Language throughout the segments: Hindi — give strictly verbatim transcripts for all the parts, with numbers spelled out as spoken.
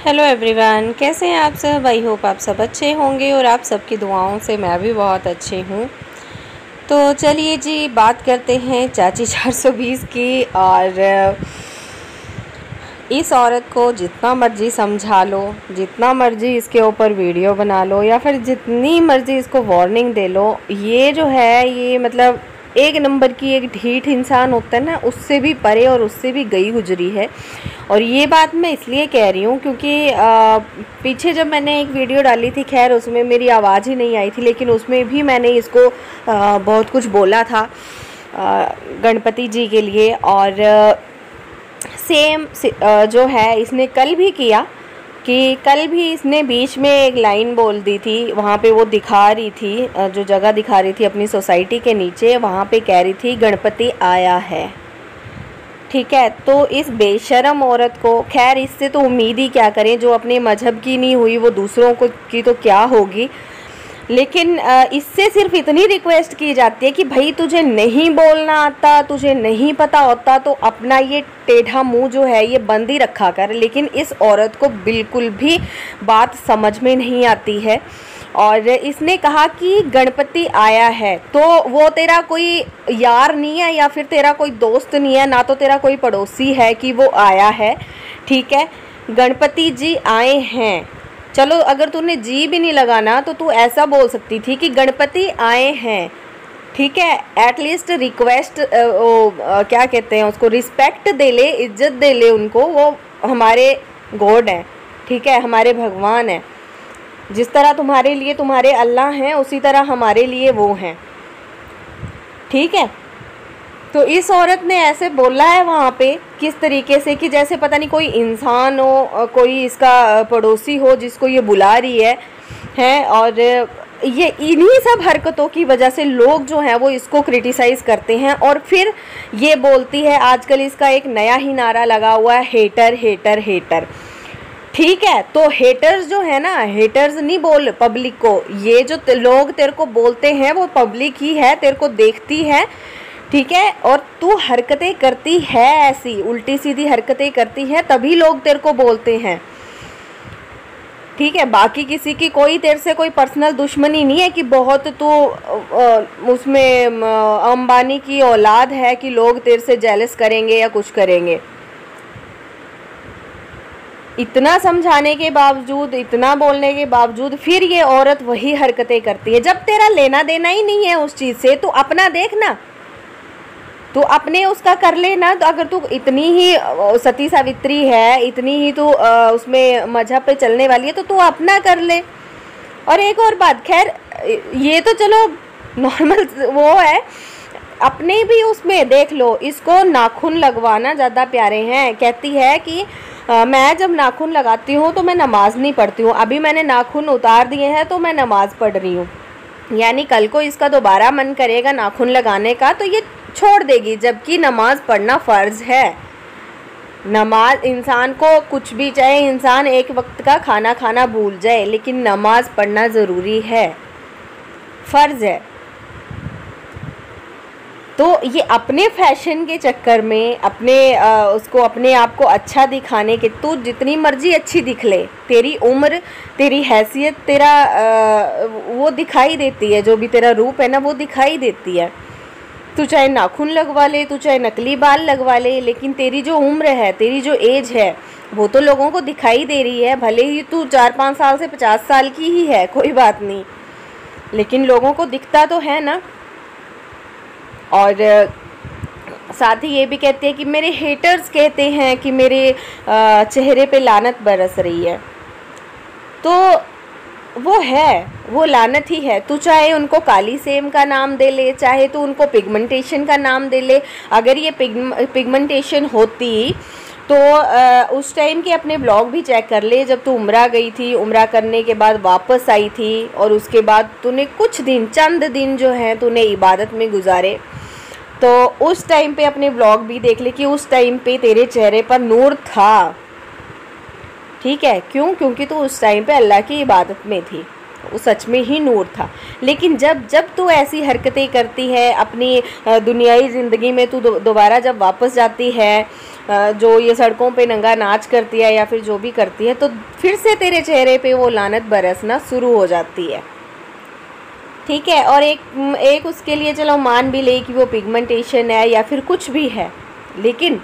हेलो एवरीवन, कैसे हैं आप सब। आई होप आप सब अच्छे होंगे और आप सबकी दुआओं से मैं भी बहुत अच्छी हूँ। तो चलिए जी, बात करते हैं चाची चार सौ बीस की। और इस औरत को जितना मर्ज़ी समझा लो, जितना मर्ज़ी इसके ऊपर वीडियो बना लो, या फिर जितनी मर्ज़ी इसको वार्निंग दे लो, ये जो है ये मतलब एक नंबर की एक ढीठ इंसान होता है ना, उससे भी परे और उससे भी गई गुजरी है। और ये बात मैं इसलिए कह रही हूँ क्योंकि आ, पीछे जब मैंने एक वीडियो डाली थी, खैर उसमें मेरी आवाज़ ही नहीं आई थी, लेकिन उसमें भी मैंने इसको आ, बहुत कुछ बोला था गणपति जी के लिए। और आ, सेम आ, जो है इसने कल भी किया कि कल भी इसने बीच में एक लाइन बोल दी थी। वहाँ पे वो दिखा रही थी, जो जगह दिखा रही थी अपनी सोसाइटी के नीचे, वहाँ पे कह रही थी गणपति आया है। ठीक है, तो इस बेशरम औरत को, खैर इससे तो उम्मीद ही क्या करें, जो अपने मजहब की नहीं हुई वो दूसरों को की तो क्या होगी। लेकिन इससे सिर्फ इतनी रिक्वेस्ट की जाती है कि भाई तुझे नहीं बोलना आता, तुझे नहीं पता होता तो अपना ये टेढ़ा मुंह जो है ये बंद ही रखा कर। लेकिन इस औरत को बिल्कुल भी बात समझ में नहीं आती है। और इसने कहा कि गणपति आया है, तो वो तेरा कोई यार नहीं है या फिर तेरा कोई दोस्त नहीं है, ना तो तेरा कोई पड़ोसी है कि वो आया है। ठीक है, गणपति जी आए हैं। चलो अगर तूने जी भी नहीं लगाना तो तू ऐसा बोल सकती थी कि गणपति आए हैं। ठीक है, एटलीस्ट रिक्वेस्ट, क्या कहते हैं उसको, रिस्पेक्ट दे ले, इज्जत दे ले उनको। वो हमारे गॉड हैं, ठीक है, हमारे भगवान हैं। जिस तरह तुम्हारे लिए तुम्हारे अल्लाह हैं, उसी तरह हमारे लिए वो हैं। ठीक है, तो इस औरत ने ऐसे बोला है वहाँ पे किस तरीके से कि जैसे पता नहीं कोई इंसान हो, कोई इसका पड़ोसी हो जिसको ये बुला रही है हैं। और ये इन्हीं सब हरकतों की वजह से लोग जो हैं वो इसको क्रिटिसाइज़ करते हैं। और फिर ये बोलती है, आजकल इसका एक नया ही नारा लगा हुआ है, हेटर हेटर हेटर। ठीक है, तो हेटर्स जो है ना, हेटर्स नहीं बोल पब्लिक को, ये जो लोग तेरे को बोलते हैं वो पब्लिक ही है, तेरे को देखती है। ठीक है, और तू हरकतें करती है ऐसी उल्टी सीधी हरकतें करती है, तभी लोग तेरे को बोलते हैं। ठीक है, बाकी किसी की कोई तेरे से कोई पर्सनल दुश्मनी नहीं है कि बहुत तू उसमें अंबानी की औलाद है कि लोग तेरे से जेलस करेंगे या कुछ करेंगे। इतना समझाने के बावजूद, इतना बोलने के बावजूद फिर ये औरत वही हरकतें करती है। जब तेरा लेना देना ही नहीं है उस चीज़ से, तो अपना देखना, तो अपने उसका कर लेना। तो अगर तू इतनी ही सती सावित्री है, इतनी ही तू उसमें मजहब पे चलने वाली है, तो तू अपना कर ले। और एक और बात, खैर ये तो चलो नॉर्मल वो है, अपने भी उसमें देख लो, इसको नाखून लगवाना ज़्यादा प्यारे हैं। कहती है कि आ, मैं जब नाखून लगाती हूँ तो मैं नमाज़ नहीं पढ़ती हूँ, अभी मैंने नाखून उतार दिए हैं तो मैं नमाज़ पढ़ रही हूँ। यानी कल को इसका दोबारा मन करेगा नाखून लगाने का तो ये छोड़ देगी, जबकि नमाज पढ़ना फ़र्ज़ है। नमाज इंसान को, कुछ भी चाहे इंसान एक वक्त का खाना खाना भूल जाए, लेकिन नमाज पढ़ना ज़रूरी है, फ़र्ज़ है। तो ये अपने फैशन के चक्कर में, अपने आ, उसको अपने आप को अच्छा दिखाने के, तू जितनी मर्जी अच्छी दिख ले, तेरी उम्र, तेरी हैसियत, तेरा आ, वो दिखाई देती है, जो भी तेरा रूप है ना वो दिखाई देती है। तू चाहे नाखून लगवा ले, तू चाहे नकली बाल लगवा ले, लेकिन तेरी जो उम्र है, तेरी जो एज है, वो तो लोगों को दिखाई दे रही है। भले ही तू चार पाँच साल से पचास साल की ही है, कोई बात नहीं, लेकिन लोगों को दिखता तो है ना। और साथ ही ये भी कहती है कि मेरे हेटर्स कहते हैं कि मेरे चेहरे पे लानत बरस रही है। तो वो है, वो लानत ही है। तू चाहे उनको काली सेम का नाम दे ले, चाहे तू उनको पिगमेंटेशन का नाम दे ले। अगर ये पिगमेंटेशन होती तो आ, उस टाइम के अपने ब्लॉग भी चेक कर ले, जब तू उम्रा गई थी, उम्रा करने के बाद वापस आई थी, और उसके बाद तूने कुछ दिन, चंद दिन जो हैं तूने इबादत में गुजारे, तो उस टाइम पे अपने ब्लॉग भी देख ले कि उस टाइम पे तेरे चेहरे पर नूर था। ठीक है, क्यों? क्योंकि तू उस टाइम पे अल्लाह की इबादत में थी, वो सच में ही नूर था। लेकिन जब जब तू ऐसी हरकतें करती है अपनी दुनियाई ज़िंदगी में, तू दोबारा जब वापस जाती है जो ये सड़कों पे नंगा नाच करती है या फिर जो भी करती है, तो फिर से तेरे चेहरे पे वो लानत बरसना शुरू हो जाती है। ठीक है, और एक एक उसके लिए चलो मान भी ले कि वो पिगमेंटेशन है या फिर कुछ भी है, लेकिन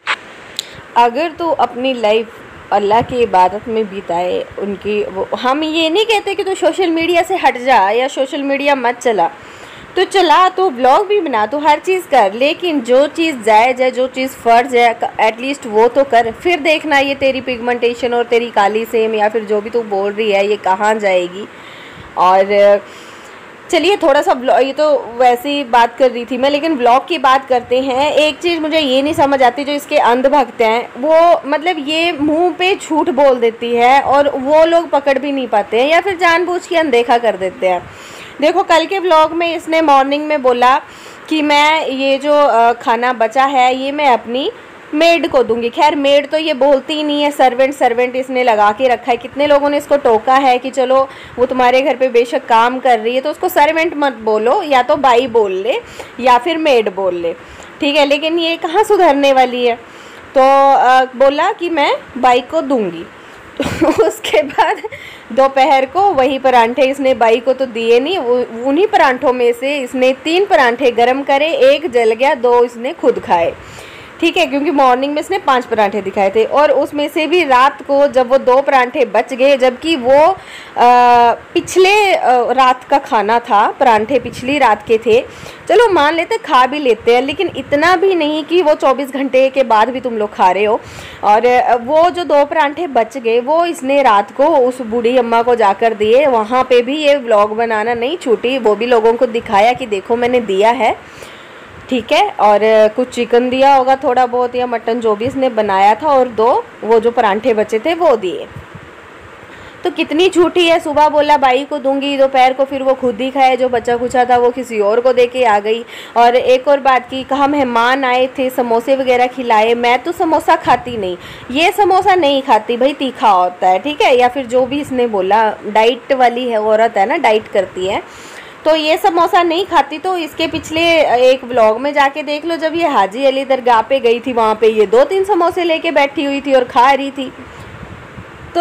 अगर तो अपनी लाइफ अल्लाह की इबादत में बिताए उनकी, वो हम ये नहीं कहते कि तो सोशल मीडिया से हट जा या सोशल मीडिया मत चला, तो चला, तो ब्लॉग भी बना, तो हर चीज़ कर, लेकिन जो चीज़ जायज़ है, जो चीज़ फ़र्ज़ है, एटलीस्ट वो तो कर। फिर देखना ये तेरी पिगमेंटेशन और तेरी काली सेम या फिर जो भी तू बोल रही है ये कहाँ जाएगी। और चलिए थोड़ा सा ब्लॉग, ये तो वैसे ही बात कर रही थी मैं, लेकिन ब्लॉग की बात करते हैं। एक चीज़ मुझे ये नहीं समझ आती, जो इसके अंधभक्त हैं वो मतलब ये मुंह पे झूठ बोल देती है और वो लोग पकड़ भी नहीं पाते हैं या फिर जानबूझ के अनदेखा कर देते हैं। देखो कल के व्लॉग में इसने मॉर्निंग में बोला कि मैं ये जो खाना बचा है ये मैं अपनी मेड को दूंगी। खैर मेड तो ये बोलती ही नहीं है, सर्वेंट सर्वेंट इसने लगा के रखा है। कितने लोगों ने इसको टोका है कि चलो वो तुम्हारे घर पे बेशक काम कर रही है तो उसको सर्वेंट मत बोलो, या तो बाई बोल ले या फिर मेड बोल ले, ठीक है, लेकिन ये कहाँ सुधरने वाली है। तो आ, बोला कि मैं बाई को दूंगी। उसके बाद दोपहर को वही परांठे इसने बाई को तो दिए नहीं, वो उन्हीं परांठों में से इसने तीन परांठे गरम करे, एक जल गया, दो इसने खुद खाए, ठीक है, क्योंकि मॉर्निंग में इसने पांच परांठे दिखाए थे और उसमें से भी रात को जब वो दो परांठे बच गए, जबकि वो आ, पिछले आ, रात का खाना था, परांठे पिछली रात के थे, चलो मान लेते खा भी लेते हैं, लेकिन इतना भी नहीं कि वो चौबीस घंटे के बाद भी तुम लोग खा रहे हो। और वो जो दो परांठे बच गए वो इसने रात को उस बूढ़ी अम्मा को जाकर दिए। वहाँ पे भी ये व्लॉग बनाना नहीं छूटी, वो भी लोगों को दिखाया कि देखो मैंने दिया है, ठीक है, और कुछ चिकन दिया होगा थोड़ा बहुत या मटन जो भी इसने बनाया था, और दो वो जो परांठे बचे थे वो दिए। तो कितनी झूठी है, सुबह बोला बाई को दूंगी, दोपहर को फिर वो खुद ही खाए, जो बचा कुचा था वो किसी और को दे के आ गई। और एक और बात की, कहा मेहमान आए थे समोसे वगैरह खिलाए, मैं तो समोसा खाती नहीं, ये समोसा नहीं खाती भाई, तीखा होता है, ठीक है, या फिर जो भी इसने बोला, डाइट वाली है औरत है ना, डाइट करती है, तो ये समोसा नहीं खाती। तो इसके पिछले एक व्लॉग में जाके देख लो, जब ये हाजी अली दरगाह पे गई थी वहाँ पे ये दो तीन समोसे लेके बैठी हुई थी और खा रही थी। तो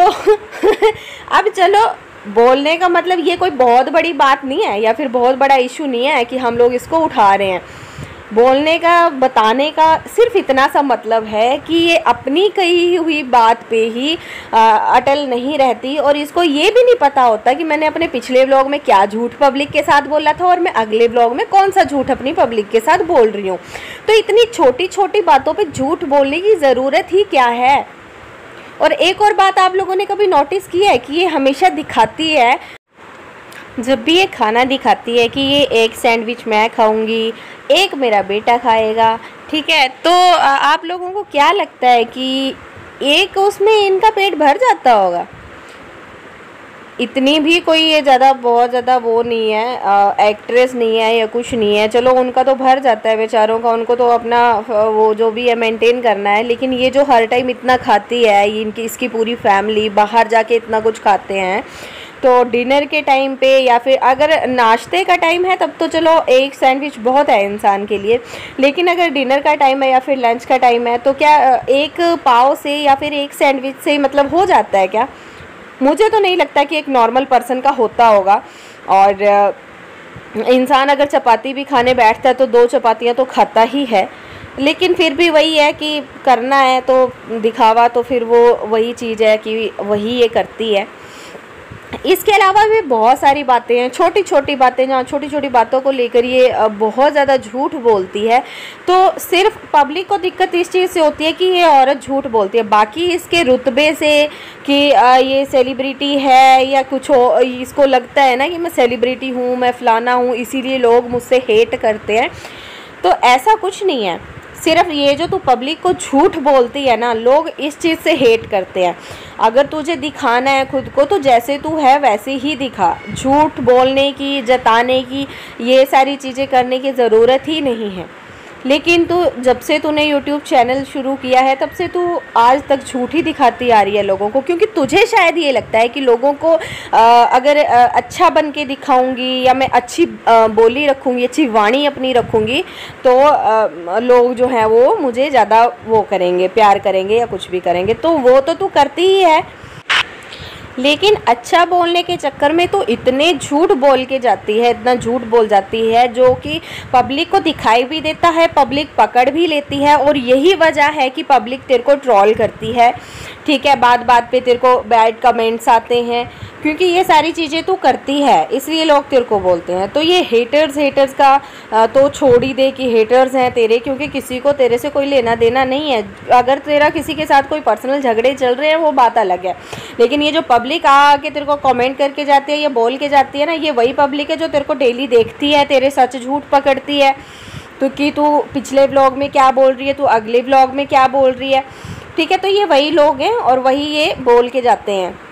अब चलो, बोलने का मतलब ये कोई बहुत बड़ी बात नहीं है या फिर बहुत बड़ा इशू नहीं है कि हम लोग इसको उठा रहे हैं। बोलने का, बताने का सिर्फ इतना सा मतलब है कि ये अपनी कही हुई बात पे ही आ, अटल नहीं रहती, और इसको ये भी नहीं पता होता कि मैंने अपने पिछले व्लॉग में क्या झूठ पब्लिक के साथ बोला था और मैं अगले व्लॉग में कौन सा झूठ अपनी पब्लिक के साथ बोल रही हूँ। तो इतनी छोटी छोटी बातों पे झूठ बोलने की ज़रूरत ही क्या है। और एक और बात आप लोगों ने कभी नोटिस की है कि ये हमेशा दिखाती है, जब भी ये खाना दिखाती है कि ये एक सैंडविच मैं खाऊंगी, एक मेरा बेटा खाएगा, ठीक है, तो आप लोगों को क्या लगता है कि एक उसमें इनका पेट भर जाता होगा? इतनी भी कोई ये ज़्यादा बहुत ज़्यादा वो नहीं है, आ, एक्ट्रेस नहीं है या कुछ नहीं है, चलो उनका तो भर जाता है बेचारों का, उनको तो अपना वो जो भी है मेंटेन करना है। लेकिन ये जो हर टाइम इतना खाती है, ये इनकी इसकी पूरी फैमिली बाहर जाके इतना कुछ खाते हैं, तो डिनर के टाइम पे या फिर अगर नाश्ते का टाइम है तब तो चलो एक सैंडविच बहुत है इंसान के लिए, लेकिन अगर डिनर का टाइम है या फिर लंच का टाइम है तो क्या एक पाव से या फिर एक सैंडविच से मतलब हो जाता है क्या? मुझे तो नहीं लगता कि एक नॉर्मल पर्सन का होता होगा। और इंसान अगर चपाती भी खाने बैठता है तो दो चपातियाँ तो खाता ही है, लेकिन फिर भी वही है कि करना है तो दिखावा, तो फिर वो वही चीज़ है कि वही ये करती है। इसके अलावा भी बहुत सारी बातें हैं, छोटी छोटी बातें, जहाँ छोटी छोटी बातों को लेकर ये बहुत ज़्यादा झूठ बोलती है। तो सिर्फ पब्लिक को दिक्कत इस चीज़ से होती है कि ये औरत झूठ बोलती है, बाकी इसके रुतबे से कि ये सेलिब्रिटी है या कुछ हो, इसको लगता है ना कि मैं सेलिब्रिटी हूँ, मैं फ़लाना हूँ, इसीलिए लोग मुझसे हेट करते हैं, तो ऐसा कुछ नहीं है। सिर्फ ये जो तू पब्लिक को झूठ बोलती है ना, लोग इस चीज़ से हेट करते हैं। अगर तुझे दिखाना है खुद को तो जैसे तू है वैसे ही दिखा, झूठ बोलने की, जताने की, ये सारी चीज़ें करने की ज़रूरत ही नहीं है। लेकिन तू जब से तूने यूट्यूब चैनल शुरू किया है तब से तू आज तक झूठ ही दिखाती आ रही है लोगों को, क्योंकि तुझे शायद ये लगता है कि लोगों को आ, अगर आ, अच्छा बन के दिखाऊंगी या मैं अच्छी आ, बोली रखूंगी, अच्छी वाणी अपनी रखूंगी तो आ, लोग जो हैं वो मुझे ज़्यादा वो करेंगे, प्यार करेंगे या कुछ भी करेंगे। तो वो तो तू करती ही है, लेकिन अच्छा बोलने के चक्कर में तो इतने झूठ बोल के जाती है, इतना झूठ बोल जाती है जो कि पब्लिक को दिखाई भी देता है, पब्लिक पकड़ भी लेती है। और यही वजह है कि पब्लिक तेरे को ट्रोल करती है, ठीक है, बात बात पे तेरे को बैड कमेंट्स आते हैं, क्योंकि ये सारी चीज़ें तू करती है इसलिए लोग तेरे को बोलते हैं। तो ये हेटर्स हेटर्स का तो छोड़ ही दे कि हेटर्स हैं तेरे, क्योंकि किसी को तेरे से कोई लेना देना नहीं है। अगर तेरा किसी के साथ कोई पर्सनल झगड़े चल रहे हैं वो बात अलग है, लेकिन ये जो पब्लिक आके तेरे को कमेंट करके जाती है या बोल के जाती है ना, ये वही पब्लिक है जो तेरे को डेली देखती है, तेरे सच झूठ पकड़ती है। तो कि तू पिछले व्लॉग में क्या बोल रही है, तू अगले व्लॉग में क्या बोल रही है, ठीक है। तो ये वही लोग हैं और वही ये बोल के जाते हैं।